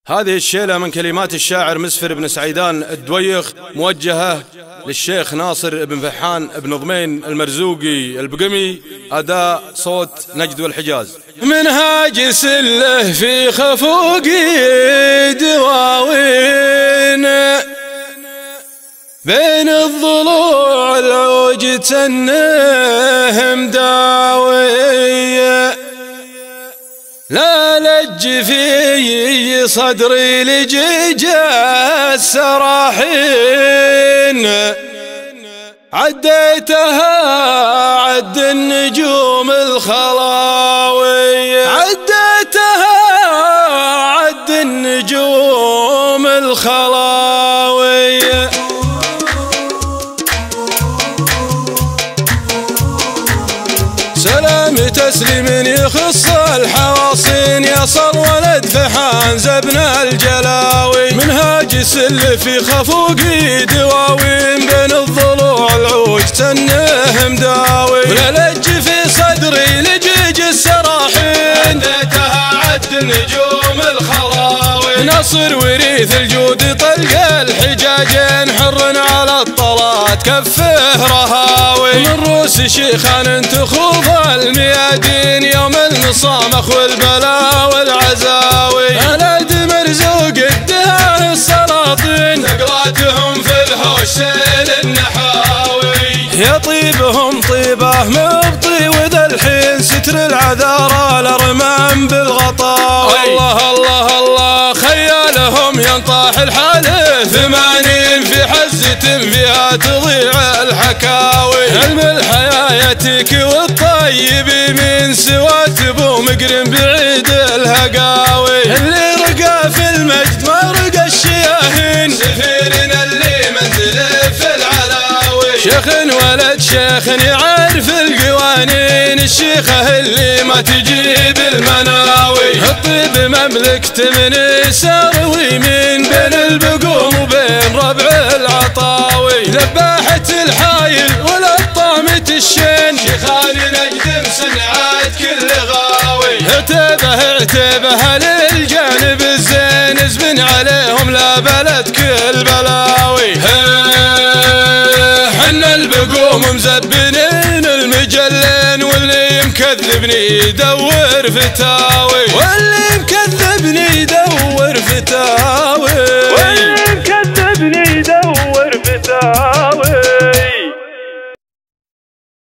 هذه الشيلة من كلمات الشاعر مسفر بن سعيدان الدويخ، موجهة للشيخ ناصر بن فحان بن ضمين المرزوقي البقمي، أداء صوت نجد والحجاز. منهاج سله في خفوقي دواوين، بين الضلوع العوج تنه مداوي، لا لج في صدري لجيج السراحين، عديتها عد النجوم الخلاوي، عديتها عد النجوم الخلاوي. سلام تسليم يخص الحواصين، يصل ولد فحان زبن الجلاوي، منهاج سل في خفوقي دواوين، بين الضلوع العوج تنه مداوي، ولا لج في صدري لجيج السراحين، عديتها عد النجوم الخلاوي، نصر وريث الجود طلق الحجاجين، حر على الطلات كفه رهاوي، من روس شيخان تخوض الميادين، يوم النصام اخو البلا والعزاوي، ولد مرزوق الدهان السلاطين، ثقلاتهم في الهوش سيل النحاوي، يطيبهم طيبه مبطي وذا الحين ستر العذارى الارمام بالغطاوي، الله الله الله خيالهم ينطاح الحاله 80 في حزة فيها تضيع الحكاوي، علم الحياة ياتيك والطيب من سوات ابو مقرن بعيد الهقاوي، اللي رقى في المجد ما رقى الشياهين، سفيرنا اللي منزله في العلاوي، شيخ ولد شيخ يعرف القوانين، الشيخه اللي ما تجيب المناوي، الطيب مملكته من يسار ويمين، بين البقوم وبين ربع العطاوي، ذباحة الحايل ولا طامة الشين، شيخان نجد صنعات كل غاوي، اعتبه للجانب الزين، زبن عليهم لا بلد كل بلاوي، حنا البقوم مزبنين المجلين، واللي مكذبني يدور فتاوي، واللي مكذبني يدور